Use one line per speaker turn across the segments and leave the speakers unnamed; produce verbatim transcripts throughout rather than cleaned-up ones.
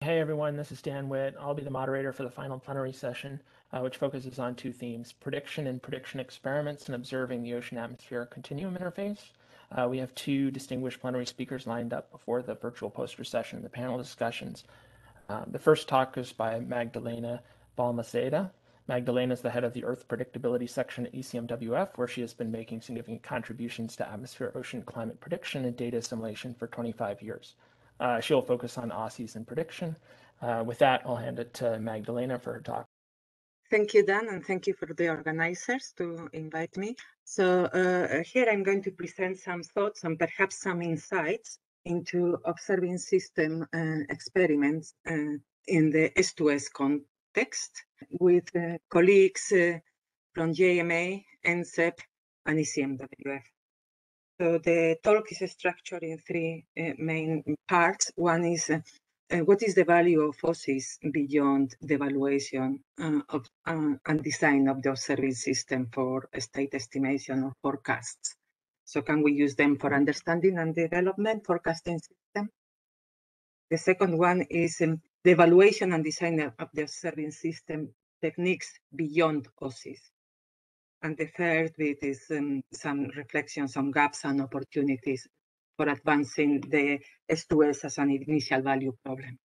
Hey everyone, this is Dan Witt. I'll be the moderator for the final plenary session, uh, which focuses on two themes, prediction and prediction experiments and observing the ocean-atmosphere continuum interface. Uh, we have two distinguished plenary speakers lined up before the virtual poster session, the panel discussions. Uh, the first talk is by Magdalena Balmaceda. Magdalena is the head of the Earth Predictability section at E C M W F, where she has been making significant contributions to atmosphere-ocean climate prediction and data assimilation for twenty-five years. Uh, she'll focus on OSIS and prediction. Uh, with that, I'll hand it to Magdalena for her talk.
Thank you, Dan, and thank you for the organizers to invite me. So uh, here I'm going to present some thoughts and perhaps some insights into observing system uh, experiments uh, in the S two S context with uh, colleagues uh, from J M A, N C E P, and E C M W F. So the talk is structured in three uh, main parts. One is uh, uh, what is the value of OSIS beyond the evaluation uh, of, uh, and design of the observing system for state estimation or forecasts? So can we use them for understanding and development forecasting system? The second one is um, the evaluation and design of the observing system techniques beyond OSIS. And the third bit is um, some reflections on gaps and opportunities for advancing the S two S as an initial value problem.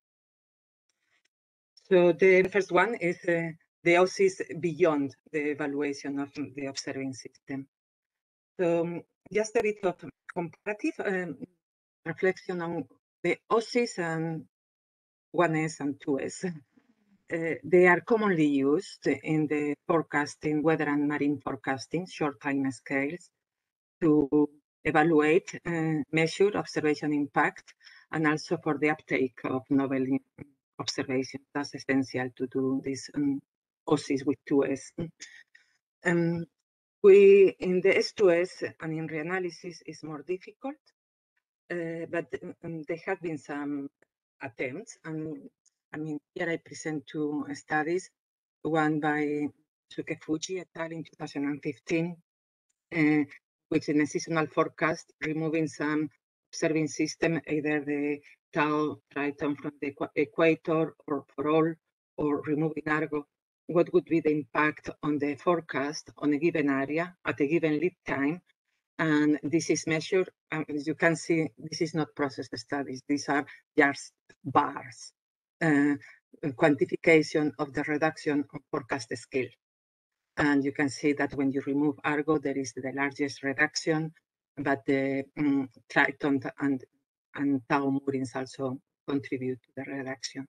So the first one is uh, the OSIS beyond the evaluation of the observing system. So um, just a bit of comparative um, reflection on the OSIS and one S and two S. Uh, they are commonly used in the forecasting, weather and marine forecasting, short time scales, to evaluate, uh, measure observation impact, and also for the uptake of novel observation. That's essential to do this um, OSIS with two S. Um, we, in the S two S and in reanalysis is more difficult, uh, but um, there have been some attempts. And I mean, here I present two studies, one by Sukefuji et al. In two thousand fifteen, uh, which in a seasonal forecast, removing some observing system, either the Tau Triton from the equator or for all, or removing Argo, what would be the impact on the forecast on a given area at a given lead time? And this is measured, um, as you can see, this is not process studies. These are just bars, uh, quantification of the reduction of forecast scale. And you can see that when you remove Argo, there is the largest reduction, but the um, Triton and, and Tau moorings also contribute to the reduction.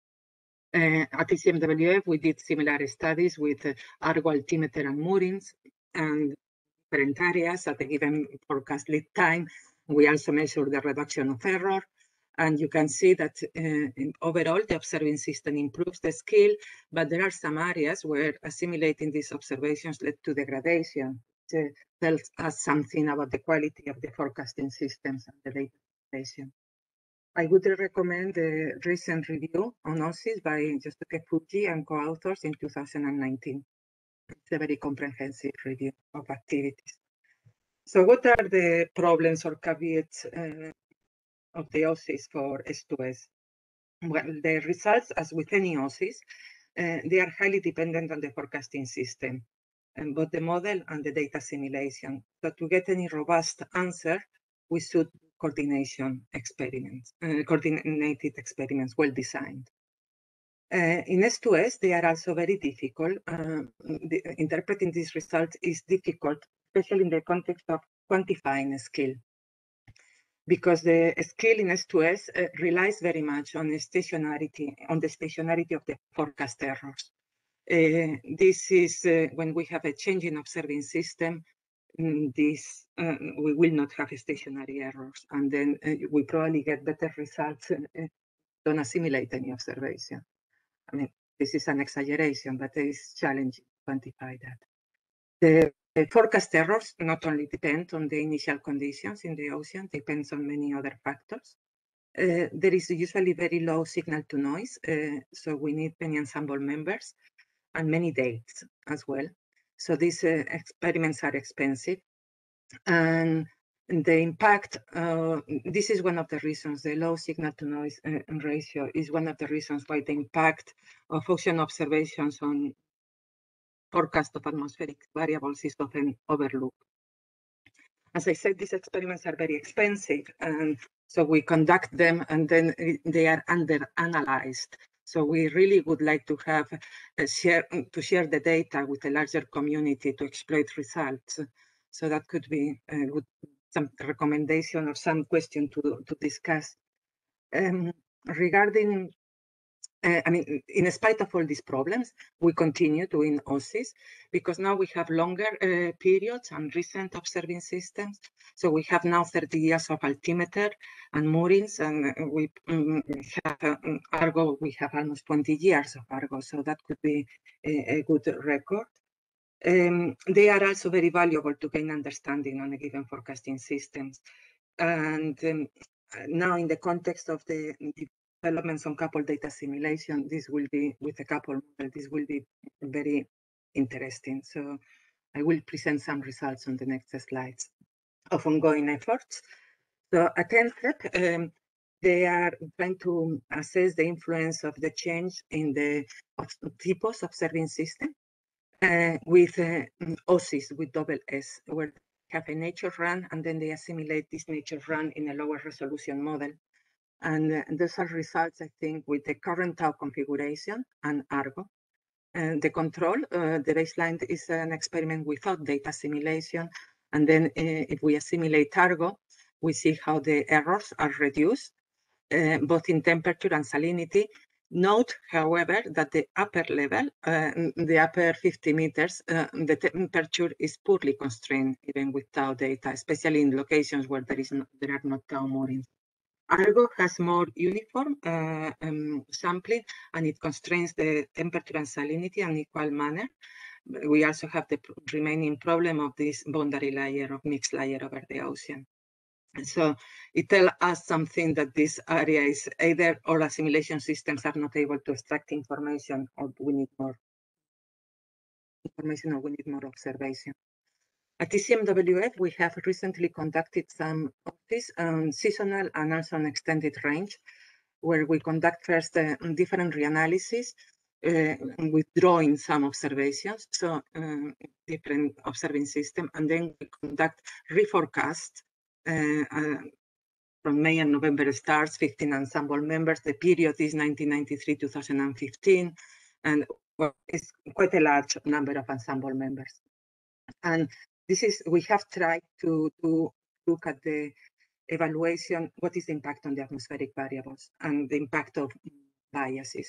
Uh, at E C M W F, we did similar studies with uh, Argo altimeter and moorings and different areas at a given forecast lead time. We also measure the reduction of error. And you can see that uh, overall, the observing system improves the skill, but there are some areas where assimilating these observations led to degradation. It tells us something about the quality of the forecasting systems and the data presentation. I would recommend the recent review on OSIS by Yosuke Fuji and co-authors in two thousand nineteen. It's a very comprehensive review of activities. So what are the problems or caveats uh, of the OSIS for S two S? Well, the results, as with any OSIS, uh, they are highly dependent on the forecasting system, and both the model and the data simulation. So to get any robust answer, we should do coordination experiments, uh, coordinated experiments, well designed. Uh, in S two S, they are also very difficult. Uh, the, interpreting these results is difficult, especially in the context of quantifying a skill, because the skill in S two S uh, relies very much on the stationarity, on the stationarity of the forecast errors. Uh, this is uh, when we have a change in observing system, this uh, we will not have stationary errors, and then uh, we probably get better results. Uh, don't assimilate any observation. I mean, this is an exaggeration, but it is challenging to quantify that. The, the forecast errors not only depend on the initial conditions in the ocean, depends on many other factors. Uh, there is usually very low signal to noise, uh, so we need many ensemble members and many dates as well. So these uh, experiments are expensive. And the impact, uh, this is one of the reasons, the low signal-to-noise uh, ratio is one of the reasons why the impact of ocean observations on forecast of atmospheric variables is often overlooked. As I said, these experiments are very expensive, and so we conduct them and then they are under-analyzed. So we really would like to have uh, share to share the data with a larger community to exploit results. So that could be a good some recommendation or some question to, to discuss. Um, regarding, uh, I mean, in spite of all these problems, we continue doing O S I S because now we have longer uh, periods and recent observing systems. So we have now thirty years of altimeter and moorings, and we um, have uh, Argo, we have almost twenty years of Argo. So that could be a, a good record. Um, they are also very valuable to gain understanding on a given forecasting systems. And um, now in the context of the developments on coupled data simulation, this will be, with a couple model, this will be very interesting. So I will present some results on the next slides of ongoing efforts. So at NCEP, um, they are trying to assess the influence of the change in the typos observing system. Uh, with uh, O S I S, with double S, where they have a nature run, and then they assimilate this nature run in a lower resolution model. And uh, those are results, I think, with the current tau configuration and Argo. And the control, uh, the baseline is an experiment without data assimilation. And then uh, if we assimilate Argo, we see how the errors are reduced, uh, both in temperature and salinity. Note, however, that the upper level, uh, the upper fifty meters, uh, the temperature is poorly constrained, even with tau data, especially in locations where there is no, there are no tau moorings. Argo has more uniform uh, um, sampling, and it constrains the temperature and salinity in an equal manner. We also have the remaining problem of this boundary layer, of mixed layer over the ocean. So it tells us something that this area is either all assimilation systems are not able to extract information, or we need more information, or we need more observation. At T C M W F, we have recently conducted some of this um, seasonal and also an extended range, where we conduct first uh, different reanalysis, uh, withdrawing some observations, so um, different observing system, and then we conduct reforecast. Uh, uh, from May and November starts, fifteen ensemble members. The period is nineteen ninety-three to two thousand fifteen, and well, it's quite a large number of ensemble members. And this is, we have tried to, to look at the evaluation, what is the impact on the atmospheric variables and the impact of biases.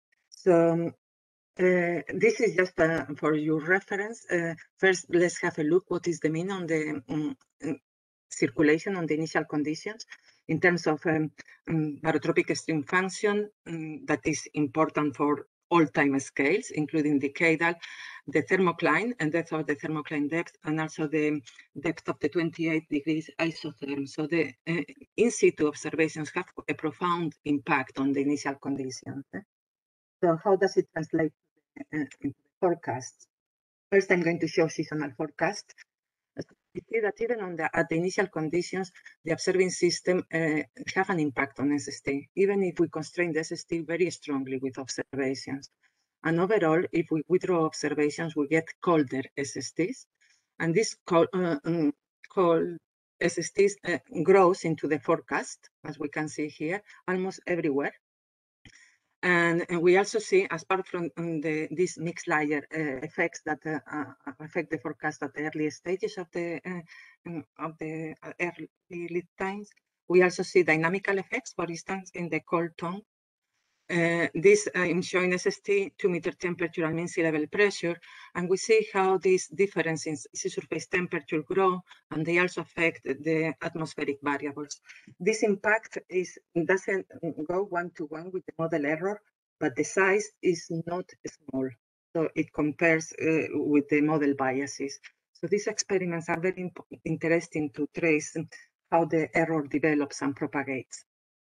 So uh, this is just uh, for your reference. Uh, first, let's have a look what is the mean on the um, circulation on the initial conditions in terms of um, um, barotropic stream function um, that is important for all time scales, including decadal, the thermocline and depth of the thermocline depth, and also the depth of the twenty-eight degrees isotherm. So the uh, in situ observations have a profound impact on the initial conditions. Eh? So how does it translate uh, into the forecasts? First, I'm going to show seasonal forecast. You see that even on the, at the initial conditions, the observing system uh, have an impact on S S T, even if we constrain the S S T very strongly with observations. And overall, if we withdraw observations, we get colder S S Ts. And this cold, uh, um, cold S S Ts uh, grows into the forecast, as we can see here, almost everywhere. And, and we also see, as part from the, these mixed layer uh, effects that uh, uh, affect the forecast at the early stages of the uh, of the early lead times, we also see dynamical effects. For instance, in the cold tongue, uh, this uh, I'm showing S S T, two meter temperature and mean sea level pressure, and we see how these differences in sea surface temperature grow, and they also affect the atmospheric variables. This impact is doesn't go one to one with the model error, but the size is not small, so it compares uh, with the model biases. So these experiments are very interesting to trace how the error develops and propagates.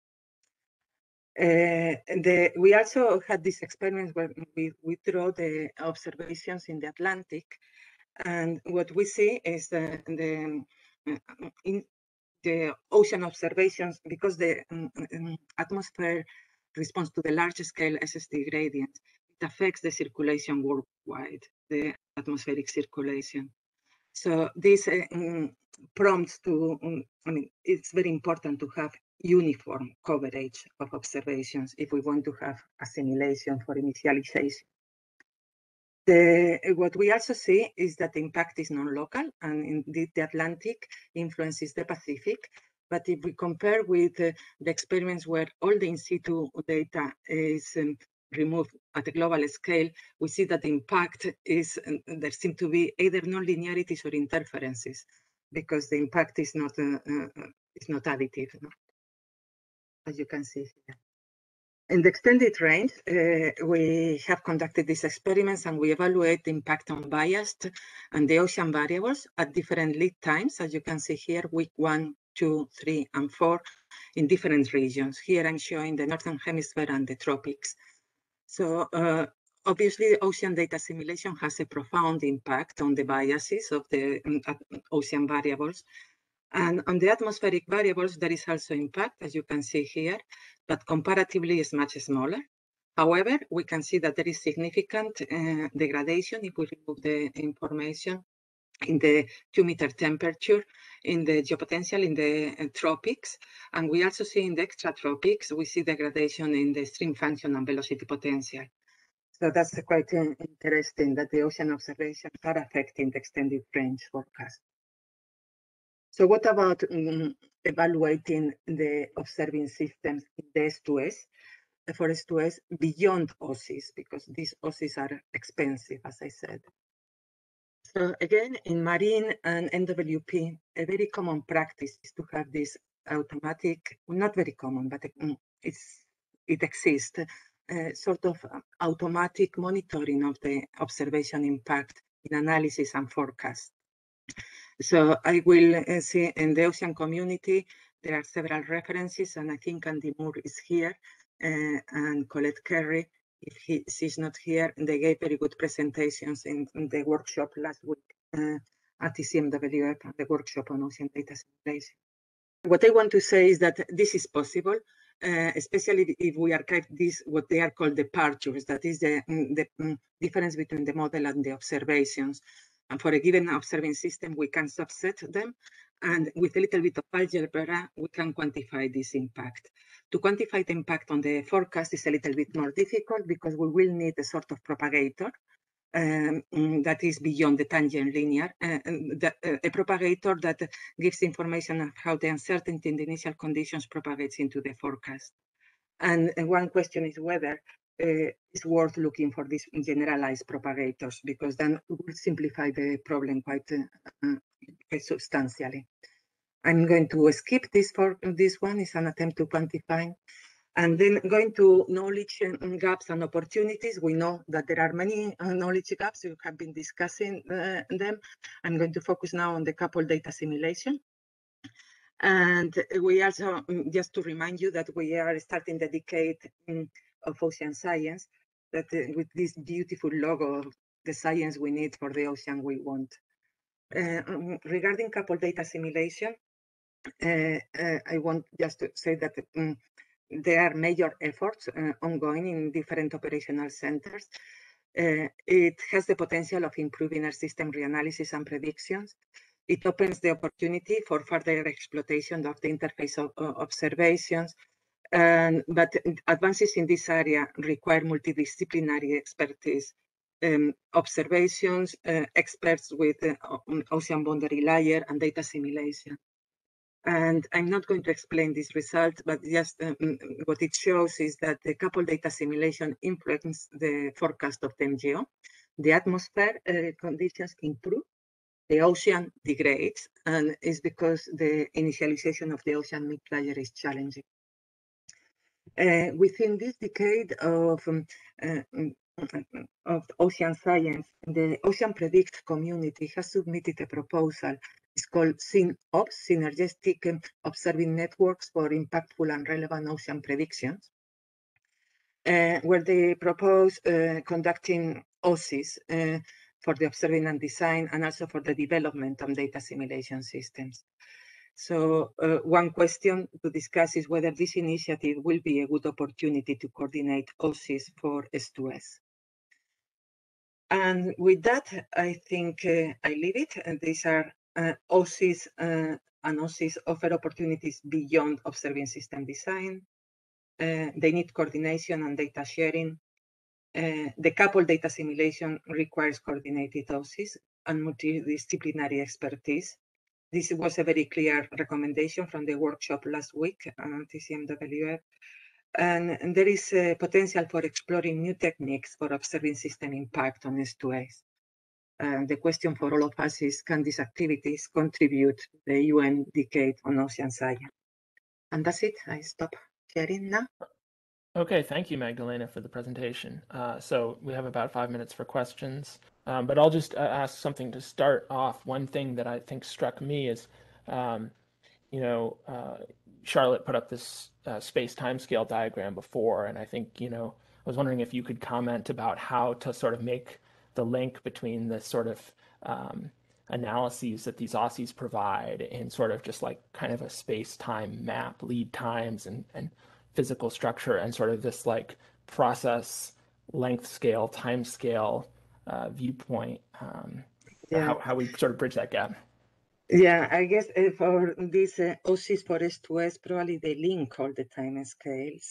Uh, the, we also had this experiment where we withdraw the observations in the Atlantic, and what we see is the, the in, the ocean observations, because the um, um, atmosphere responds to the large scale S S T gradient, it affects the circulation worldwide, the atmospheric circulation. So this uh, um, prompts to, um, I mean, it's very important to have uniform coverage of observations if we want to have assimilation for initialization. The, what we also see is that the impact is non-local, and indeed the Atlantic influences the Pacific. But if we compare with uh, the experiments where all the in situ data is um, removed at a global scale, we see that the impact is, uh, there seem to be either non-linearities or interferences, because the impact is not, uh, uh, is not additive, no? As you can see here. In the extended range, uh, we have conducted these experiments and we evaluate the impact on biased and the ocean variables at different lead times, as you can see here, week one, two, three, and four in different regions. Here I'm showing the Northern Hemisphere and the tropics. So uh, obviously the ocean data simulation has a profound impact on the biases of the um, ocean variables. And on the atmospheric variables, there is also impact, as you can see here, but comparatively is much smaller. However, we can see that there is significant uh, degradation if we remove the information in the two meter temperature, in the geopotential, in the uh, tropics. And we also see in the extratropics, we see degradation in the stream function and velocity potential. So that's quite uh, interesting that the ocean observations are affecting the extended range forecast. So what about um, evaluating the observing systems in the S two S, for S two S beyond O S I S, because these O S I S are expensive, as I said. So again, in marine and N W P, a very common practice is to have this automatic, well, not very common, but it's, it exists, uh, sort of automatic monitoring of the observation impact in analysis and forecast. So I will uh, see in the ocean community, there are several references, and I think Andy Moore is here, uh, and Colette Kerry, if he, she's not here, they gave very good presentations in, in the workshop last week uh, at T C M W F, the workshop on ocean data simulation. What I want to say is that this is possible, uh, especially if we archive this, what they are called departures, that is the, the um, difference between the model and the observations. And for a given observing system, we can subset them. And with a little bit of algebra, we can quantify this impact. To quantify the impact on the forecast is a little bit more difficult because we will need a sort of propagator um, that is beyond the tangent linear, uh, that, uh, a propagator that gives information of how the uncertainty in the initial conditions propagates into the forecast. And, and one question is whether Uh, it's worth looking for these generalized propagators, because then it will simplify the problem quite, uh, uh, quite substantially. I'm going to skip this for this one. It's an attempt to quantify. And then going to knowledge gaps and opportunities. We know that there are many uh, knowledge gaps. You have been discussing uh, them. I'm going to focus now on the coupled data simulation. And we also, just to remind you that we are starting the decade um, of ocean science, that uh, with this beautiful logo of the science we need for the ocean we want. Uh, um, regarding coupled data simulation, uh, uh, I want just to say that um, there are major efforts uh, ongoing in different operational centers. Uh, it has the potential of improving our system reanalysis and predictions. It opens the opportunity for further exploitation of the interface of uh, observations, and, but advances in this area require multidisciplinary expertise, um, observations, uh, experts with uh, ocean boundary layer and data simulation. And I'm not going to explain this result, but just um, what it shows is that the coupled data simulation influences the forecast of the M G O. The atmosphere uh, conditions improve, the ocean degrades, and it's because the initialization of the ocean mid-layer is challenging. Uh, within this decade of, um, uh, of ocean science, the Ocean Predict community has submitted a proposal. It's called SynOps, Synergistic Observing Networks for Impactful and Relevant Ocean Predictions, uh, where they propose uh, conducting O S I S uh, for the observing and design, and also for the development of data simulation systems. So uh, one question to discuss is whether this initiative will be a good opportunity to coordinate O S I S for S two S. And with that, I think uh, I leave it. And these are uh, O S I S, uh, and O S I S offer opportunities beyond observing system design. Uh, they need coordination and data sharing. Uh, the coupled data simulation requires coordinated O S I S and multidisciplinary expertise. This was a very clear recommendation from the workshop last week on T C M W F. And, and there is a potential for exploring new techniques for observing system impact on S two S. And the question for all of us is, can these activities contribute to the U N Decade on Ocean Science? And that's it. I stop sharing now.
Okay, thank you, Magdalena, for the presentation. Uh, so we have about five minutes for questions, um, but I'll just uh, ask something to start off. One thing that I think struck me is, um, you know, uh, Charlotte put up this uh, space-time scale diagram before, and I think, you know, I was wondering if you could comment about how to sort of make the link between the sort of um, analyses that these O S I S provide in sort of just like kind of a space-time map, lead times and, and physical structure, and sort of this like process length scale, time scale uh, viewpoint, um,
Yeah.
how, how we sort of bridge that gap.
Yeah, I guess uh, for this uh, O S I S for S two S, probably they link all the time scales.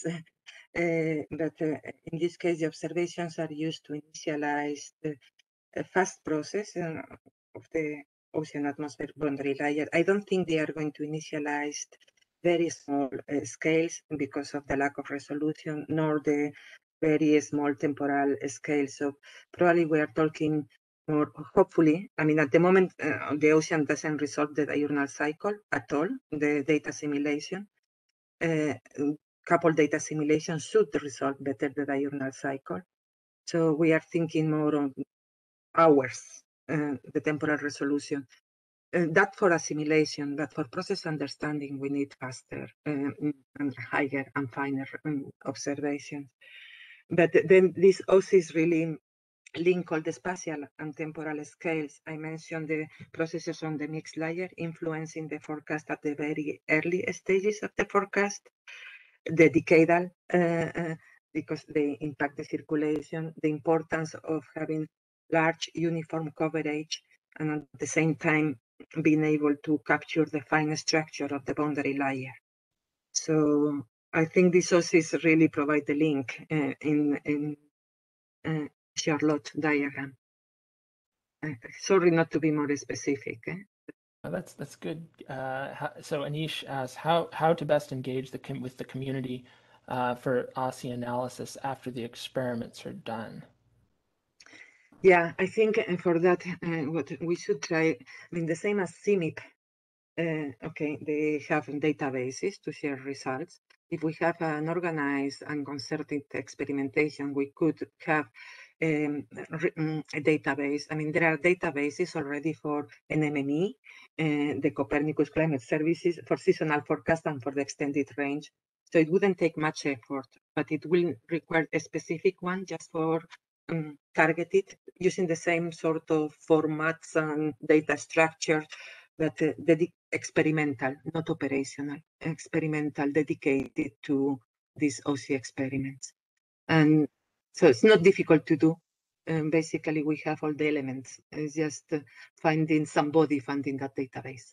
uh, but uh, in this case, the observations are used to initialize the a fast process uh, of the ocean atmosphere boundary layer. I don't think they are going to initialize very small uh, scales because of the lack of resolution, nor the very small temporal scale. So probably we are talking more, hopefully, I mean, at the moment, uh, the ocean doesn't resolve the diurnal cycle at all, the data simulation. Uh, coupled data simulation should resolve better the diurnal cycle. So we are thinking more on hours, uh, the temporal resolution. Uh, that for assimilation, but for process understanding, we need faster um, and higher and finer um, observations. But then this O S I S really link all the spatial and temporal scales. I mentioned the processes on the mixed layer influencing the forecast at the very early stages of the forecast, the decadal, uh, uh, because they impact the circulation, the importance of having large uniform coverage, and at the same time being able to capture the fine structure of the boundary layer. So I think these O S I S really provide the link uh, in, in uh, Charlotte diagram. Uh, sorry not to be more specific. Eh?
Oh, that's that's good. Uh, how, so Anish asks how how to best engage the com with the community uh, for O S I analysis after the experiments are done.
Yeah, I think for that, uh, what we should try, I mean, the same as C M I P, uh, okay, they have databases to share results. If we have an organized and concerted experimentation, we could have um, a database. I mean, there are databases already for N M M E, uh, the Copernicus Climate Services, for seasonal forecast and for the extended range. So it wouldn't take much effort, but it will require a specific one just for um, targeted, using the same sort of formats and data structure, but uh, dedicated experimental, not operational, experimental, dedicated to these O S I experiments. And so it's not difficult to do. Um, basically, we have all the elements. It's just uh, finding somebody funding that database.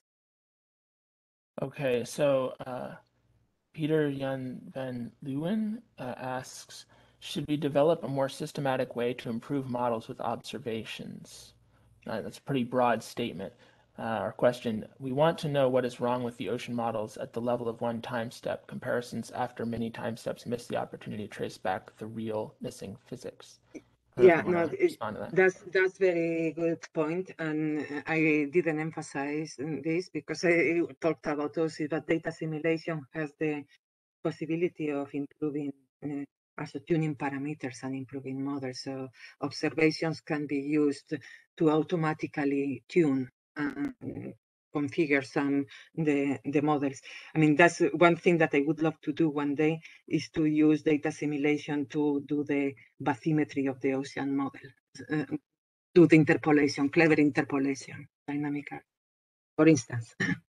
Okay, so uh, Peter Jan van Leeuwen uh, asks, should we develop a more systematic way to improve models with observations? Uh, that's a pretty broad statement. Uh, our question, we want to know what is wrong with the ocean models at the level of one time step. Comparisons after many time steps miss the opportunity to trace back the real missing physics.
Yeah, no, it,
that.
that's that's very good point, and I didn't emphasize this because I talked about O S I S, but data simulation has the possibility of improving uh, also tuning parameters and improving models. So observations can be used to automatically tune and configure some the the models. I mean, that's one thing that I would love to do one day, is to use data simulation to do the bathymetry of the ocean model, uh, do the interpolation, clever interpolation, dynamical, for instance.